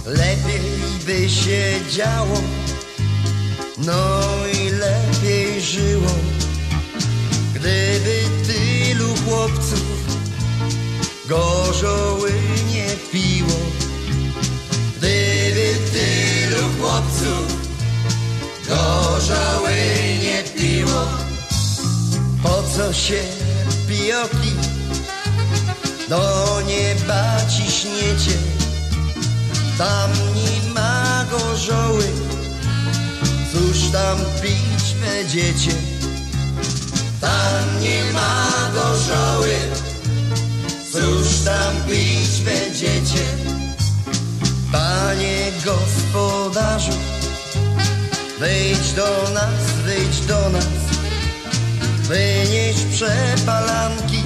lepiej by się działo, no i lepiej żyło, gdyby tylu chłopców gorzoły nie piło. Gdyby tylu chłopców gorzoły nie piło. Po co się pijoki do nieba ciśniecie? Tam nie ma gorzoły, cóż tam pić będziecie? Tam nie ma gorzoły, cóż tam pić będziecie? Panie gospodarzu, wejdź do nas, wyjdź do nas, wynieś przepalanki,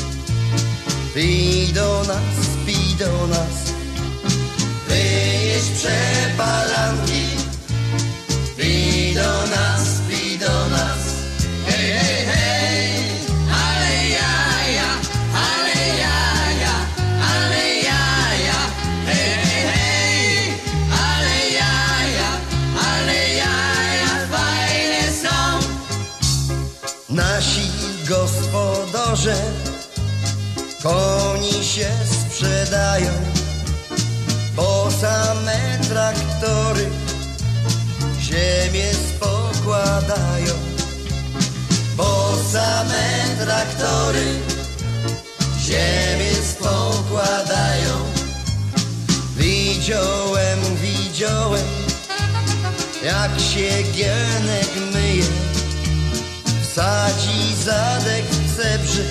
pij do nas, pij do nas, wynieś przepalanki, pij do nas, pij do nas. Hej, hej, hej, ale jaja, ale jaja, ale jaja, hej, hej, hej, ale jaja, fajne są. Nasi gospodarze koni się sprzedają, bo same traktory ziemię spokładają, bo same traktory ziemię spokładają. Widziałem, widziałem, jak się Gienek myje, wsadzi zadek w cebrzy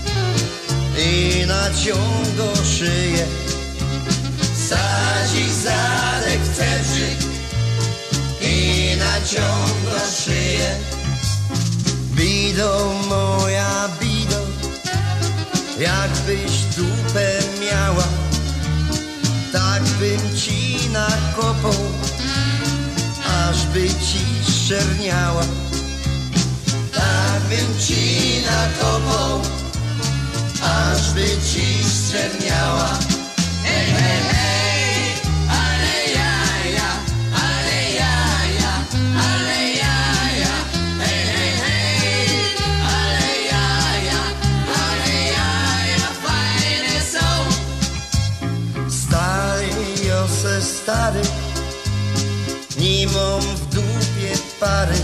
i naciąga szyję. Sadzi zadek w cebrzy i naciąga szyję. Bido moja bido, jakbyś dupę miała, tak bym ci nakopał, aż by ci szczerniała. Tak bym ci nakopał, aż by ci szczerniała. Hej, hej, hej, ale jaja, ale jaja, ale jaja, hej, hej, hej, ale jaja, fajne są. Stary Jose, stary, nie mam w dupie pary,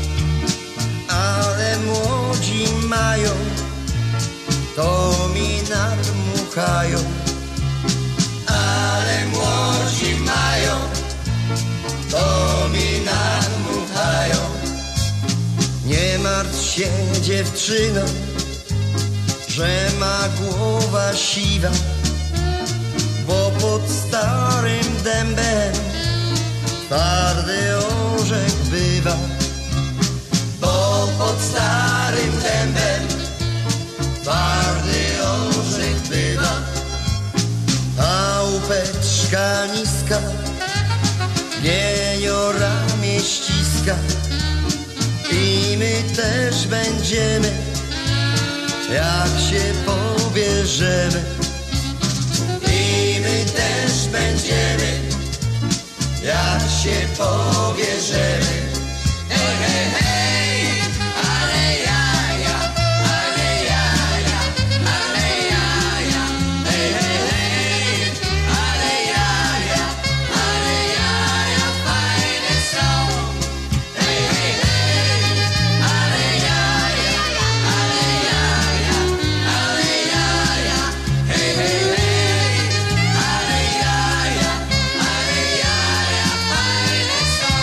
ale młodzi mają, to mi nadmuchają. Ale młodzi mają, to mi nadmuchają. Nie martw się, dziewczyno, że ma głowa siwa, bo pod starym dębem twardy orzech bywa. Bo pod starym dębem twardy orzech bywa. A łupeczka niska, jeniora mnie ściska, i my też będziemy, jak się pobierzemy. I my też będziemy, jak się pobierzemy. Hej, hej, hej, ale jaja, ale jaja, ale jaja, hej, hej, hej, ale jaja, fajne są. Hej, hej, hej, ale jaja, ale jaja, ale jaja, hej, hej, hej, ale jaja, fajne są.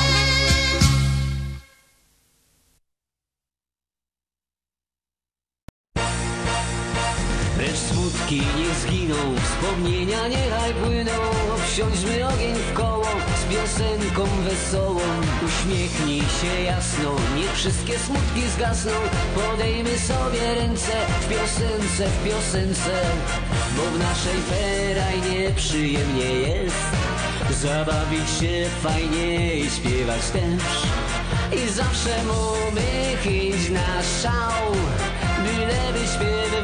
Lecz smutki nie zginą, wspomnienia niechaj płyną. Wsiądźmy ogień w koło z piosenką wesołą. Uśmiechnij się jasno, niech wszystkie smutki zgasną. Podejmy sobie ręce w piosence, bo w naszej ferajnie przyjemnie jest. Zabawić się fajnie i śpiewać też. I zawsze mamy chęć na szał, byleby śpiewy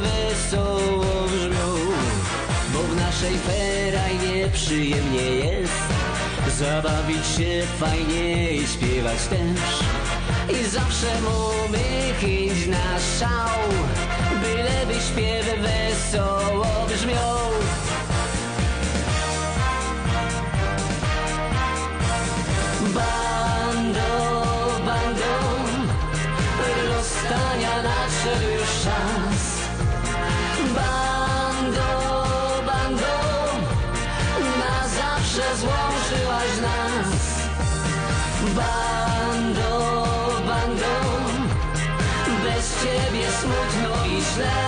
wesoło brzmią. Bo w naszej ferajnie przyjemnie jest. zabawić się fajnie i śpiewać też. I zawsze umychić na szał, byleby śpiewy wesoło brzmią. Bando, bando, rozstania nadszedł już czas. Bando, bando, na zawsze złączyłaś nas. Bando, bando, bez ciebie smutno i źle.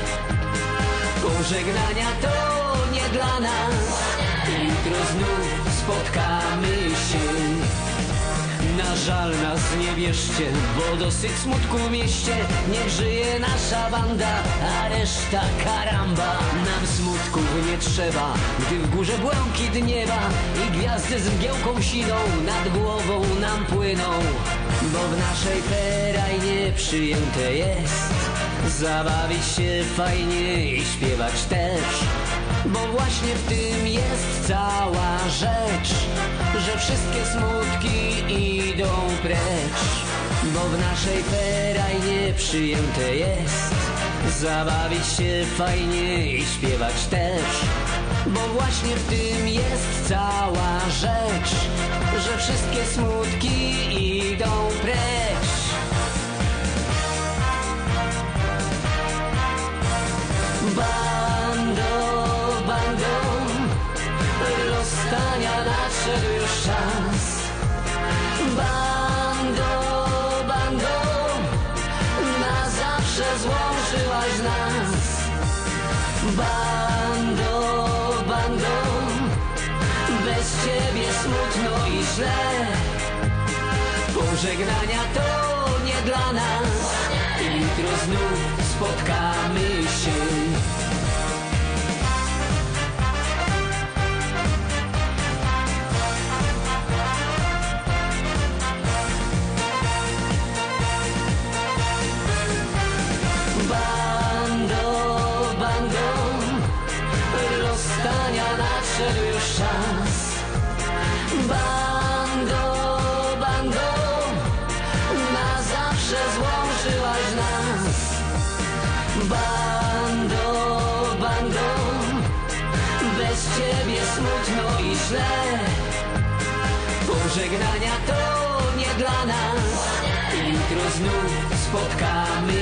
Pożegnania to nie dla nas, jutro znów spotkamy się. Na żal nas nie bierzcie, bo dosyć smutku w mieście. Niech żyje nasza banda, a reszta karamba. Nam smutków nie trzeba, gdy w górze błękit nieba i gwiazdy z mgiełką siną nad głową nam płyną. Bo w naszej ferajnie przyjęte jest zabawić się fajnie i śpiewać też. Bo właśnie w tym jest cała rzecz, że wszystkie smutki idą precz. Bo w naszej ferajnie przyjęte jest zabawić się fajnie i śpiewać też. Bo właśnie w tym jest cała rzecz, że wszystkie smutki idą precz. Bando, bando, rozstania nadszedł już czas. Bando, bando, na zawsze złączyłaś nas. Bando, bando, bez ciebie smutno i źle. Pożegnania to nie dla nas, jutro znów spotkamy się. Bando, bando, rozstania nadszedł już czas. Bando, bando, na zawsze złączyłaś nas. Bando, bando, bez ciebie smutno i źle. Pożegnania to nie dla nas, jutro znów spotkamy